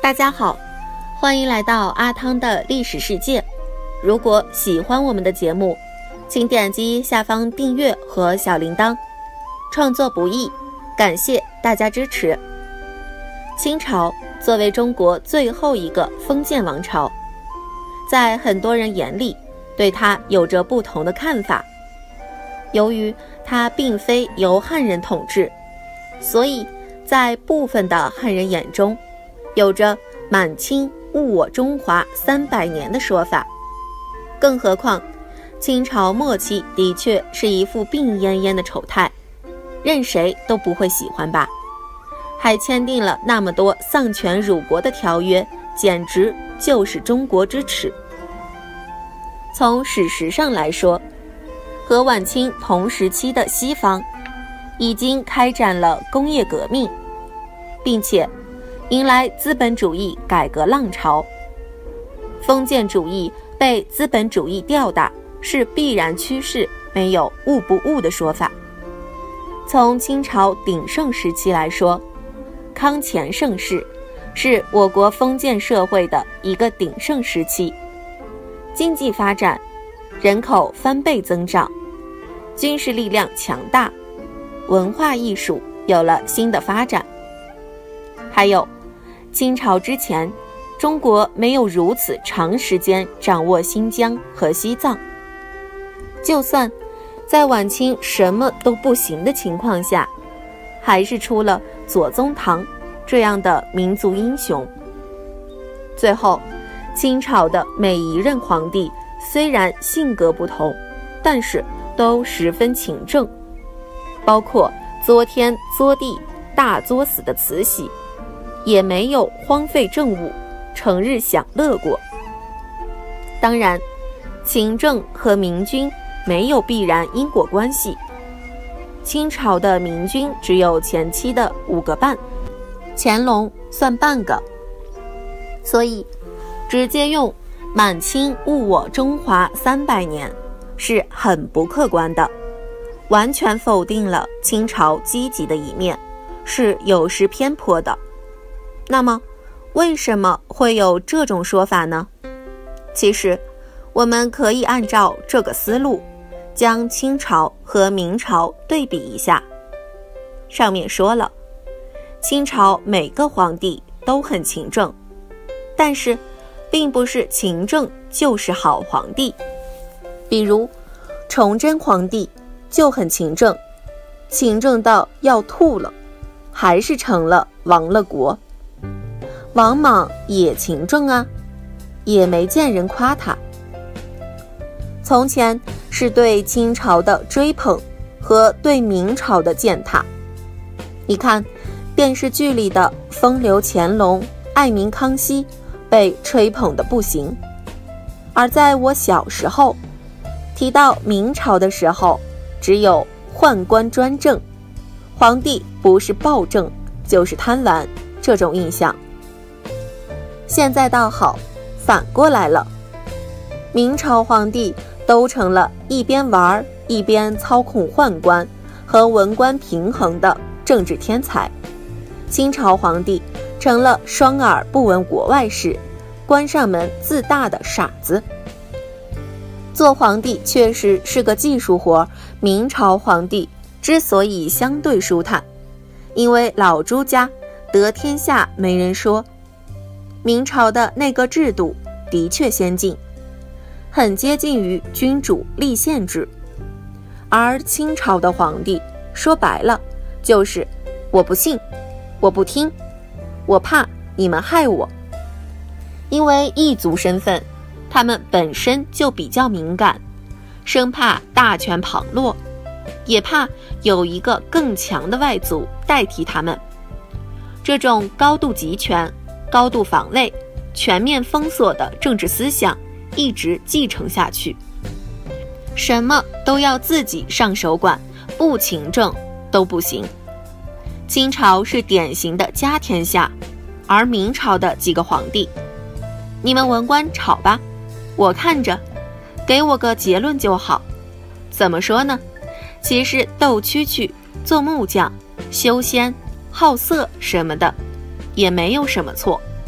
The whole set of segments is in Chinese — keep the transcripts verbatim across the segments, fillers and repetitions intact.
大家好，欢迎来到阿汤的历史世界。如果喜欢我们的节目，请点击下方订阅和小铃铛。创作不易，感谢大家支持。清朝作为中国最后一个封建王朝，在很多人眼里对它有着不同的看法。由于它并非由汉人统治，所以在部分的汉人眼中，有着满清误我中华三百年的说法。更何况清朝末期的确是一副病恹恹的丑态，任谁都不会喜欢吧，还签订了那么多丧权辱国的条约，简直就是中国之耻。从史实上来说，和晚清同时期的西方已经开展了工业革命，并且迎来资本主义改革浪潮。封建主义被资本主义吊打是必然趋势，没有误不误的说法。从清朝鼎盛时期来说，康乾盛世是我国封建社会的一个鼎盛时期，经济发展，人口翻倍增长，军事力量强大，文化艺术有了新的发展。还有，清朝之前，中国没有如此长时间掌握新疆和西藏。就算在晚清什么都不行的情况下，还是出了左宗棠这样的民族英雄。最后，清朝的每一任皇帝虽然性格不同，但是都十分勤政，包括作天作地大作死的慈禧，也没有荒废政务，成日享乐过。当然，勤政和明君没有必然因果关系。清朝的明君只有前期的五个半，乾隆算半个，所以直接用满清误我中华三百年是很不客观的，完全否定了清朝积极的一面，是有失偏颇的。那么为什么会有这种说法呢？其实我们可以按照这个思路，将清朝和明朝对比一下。上面说了，清朝每个皇帝都很勤政，但是并不是勤政就是好皇帝。比如崇祯皇帝就很勤政，勤政到要吐了，还是成了亡了国。王莽也勤政啊，也没见人夸他。从前是对清朝的追捧和对明朝的践踏。你看电视剧里的风流乾隆、爱民康熙被吹捧的不行，而在我小时候提到明朝的时候，只有宦官专政，皇帝不是暴政就是贪婪这种印象。现在倒好，反过来了，明朝皇帝都成了一边玩一边操控宦官和文官平衡的政治天才，清朝皇帝成了双耳不闻国外事，关上门自大的傻子。做皇帝确实是个技术活，明朝皇帝之所以相对舒坦，因为老朱家得天下没人说。明朝的内阁制度的确先进，很接近于君主立宪制，而清朝的皇帝说白了就是我不信，我不听，我怕你们害我。因为异族身份，他们本身就比较敏感，生怕大权旁落，也怕有一个更强的外族代替他们。这种高度集权、高度防卫、全面封锁的政治思想一直继承下去，什么都要自己上手管，不勤政都不行。清朝是典型的家天下，而明朝的几个皇帝，你们文官吵吧，我看着，给我个结论就好。怎么说呢？其实斗蛐蛐、做木匠、修仙、好色什么的，也没有什么错。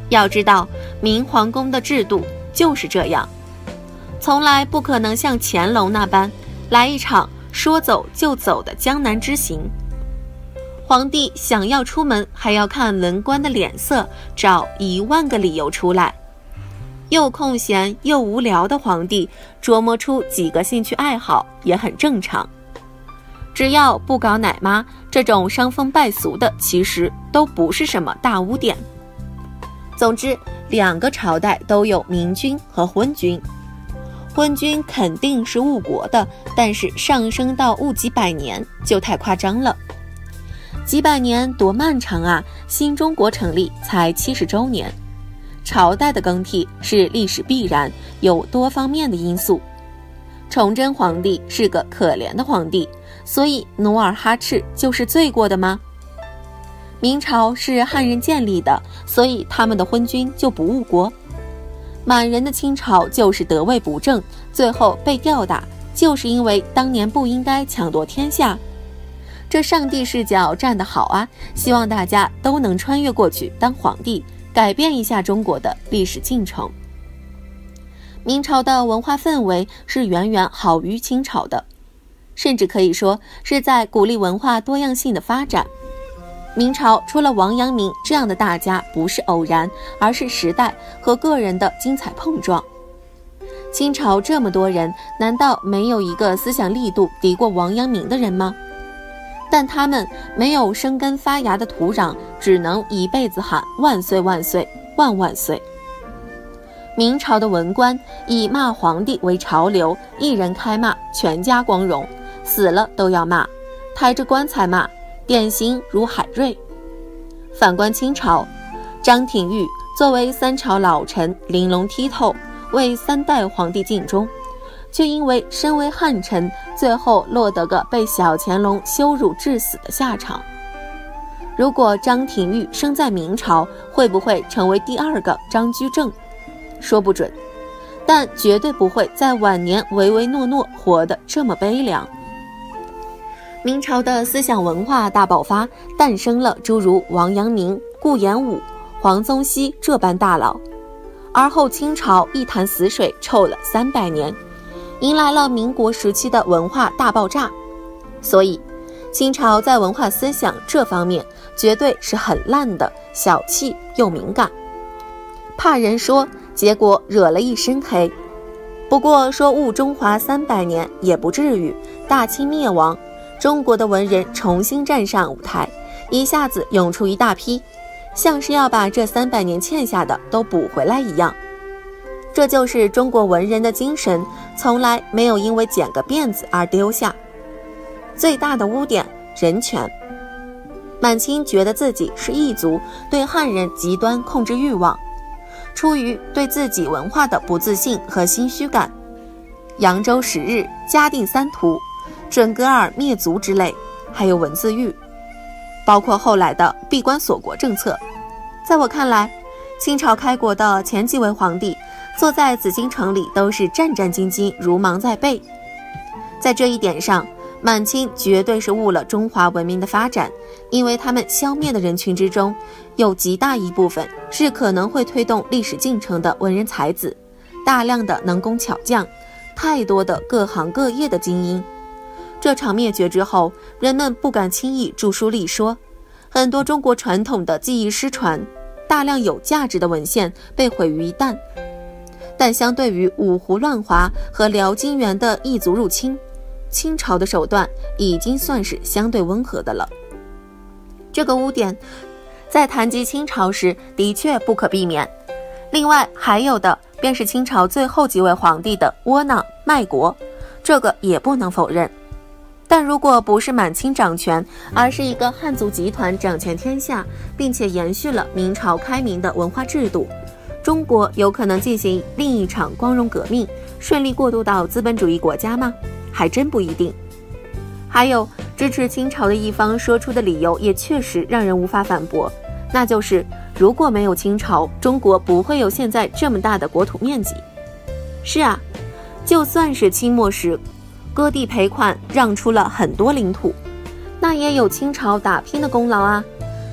要知道，明皇宫的制度就是这样，从来不可能像乾隆那般来一场说走就走的江南之行。皇帝想要出门，还要看文官的脸色，找一万个理由出来。又空闲又无聊的皇帝，琢磨出几个兴趣爱好也很正常。只要不搞奶妈这种伤风败俗的，其实都不是什么大污点。总之，两个朝代都有明君和昏君。昏君肯定是误国的，但是上升到误几百年就太夸张了。几百年多漫长啊！新中国成立才七十周年，朝代的更替是历史必然，有多方面的因素。崇祯皇帝是个可怜的皇帝，所以努尔哈赤就是罪过的吗？明朝是汉人建立的，所以他们的昏君就不误国。满人的清朝就是得位不正，最后被吊打，就是因为当年不应该抢夺天下。这上帝视角站得好啊！希望大家都能穿越过去当皇帝，改变一下中国的历史进程。明朝的文化氛围是远远好于清朝的，甚至可以说是在鼓励文化多样性的发展。明朝出了王阳明这样的大家不是偶然，而是时代和个人的精彩碰撞。清朝这么多人，难道没有一个思想力度敌过王阳明的人吗？但他们没有生根发芽的土壤，只能一辈子喊万岁万岁万万岁。明朝的文官以骂皇帝为潮流，一人开骂，全家光荣，死了都要骂，抬着棺材骂，典型如海瑞。反观清朝，张廷玉作为三朝老臣，玲珑剔透，为三代皇帝尽忠，却因为身为汉臣，最后落得个被小乾隆羞辱致死的下场。如果张廷玉生在明朝，会不会成为第二个张居正？说不准，但绝对不会在晚年唯唯诺诺，活得这么悲凉。明朝的思想文化大爆发，诞生了诸如王阳明、顾炎武、黄宗羲这般大佬。而后清朝一潭死水，臭了三百年，迎来了民国时期的文化大爆炸。所以清朝在文化思想这方面绝对是很烂的，小气又敏感，怕人说，结果惹了一身黑。不过说误中华三百年也不至于，大清灭亡，中国的文人重新站上舞台，一下子涌出一大批，像是要把这三百年欠下的都补回来一样。这就是中国文人的精神，从来没有因为剪个辫子而丢下。最大的污点，人权。满清觉得自己是异族，对汉人极端控制欲望，出于对自己文化的不自信和心虚感，扬州十日、嘉定三屠、准噶尔灭族之类，还有文字狱，包括后来的闭关锁国政策。在我看来，清朝开国的前几位皇帝坐在紫禁城里都是战战兢兢，如芒在背。在这一点上，满清绝对是误了中华文明的发展，因为他们消灭的人群之中，有极大一部分是可能会推动历史进程的文人才子，大量的能工巧匠，太多的各行各业的精英。这场灭绝之后，人们不敢轻易著书立说，很多中国传统的技艺失传，大量有价值的文献被毁于一旦。但相对于五胡乱华和辽金元的异族入侵，清朝的手段已经算是相对温和的了。这个污点在谈及清朝时的确不可避免。另外还有的便是清朝最后几位皇帝的窝囊卖国，这个也不能否认。但如果不是满清掌权，而是一个汉族集团掌权天下，并且延续了明朝开明的文化制度，中国有可能进行另一场光荣革命，顺利过渡到资本主义国家吗？还真不一定。还有支持清朝的一方说出的理由也确实让人无法反驳，那就是如果没有清朝，中国不会有现在这么大的国土面积。是啊，就算是清末时割地赔款让出了很多领土，那也有清朝打拼的功劳啊。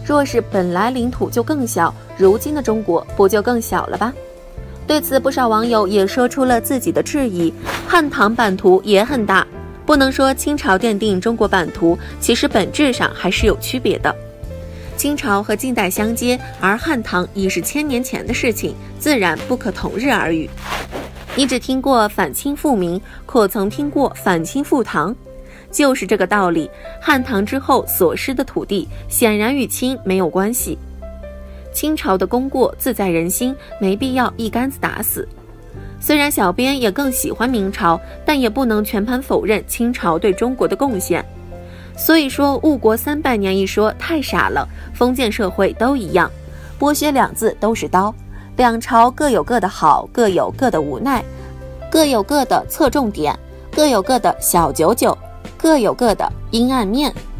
若是本来领土就更小，如今的中国不就更小了吧？对此，不少网友也说出了自己的质疑。汉唐版图也很大，不能说清朝奠定中国版图，其实本质上还是有区别的。清朝和近代相接，而汉唐已是千年前的事情，自然不可同日而语。你只听过反清复明，可曾听过反清复唐？就是这个道理。汉唐之后所失的土地，显然与清没有关系。清朝的功过自在人心，没必要一竿子打死。虽然小编也更喜欢明朝，但也不能全盘否认清朝对中国的贡献。所以说误国三百年一说太傻了，封建社会都一样，剥削两字都是刀，两朝各有各的好，各有各的无奈，各有各的侧重点，各有各的小九九，各有各的阴暗面。